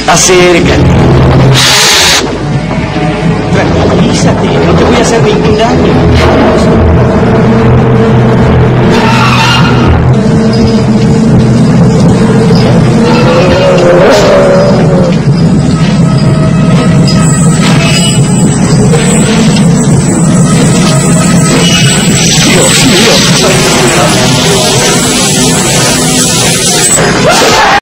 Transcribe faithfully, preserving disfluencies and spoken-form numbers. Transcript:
Acércate. Tranquilízate, no te voy a hacer ningún daño. Dios mío.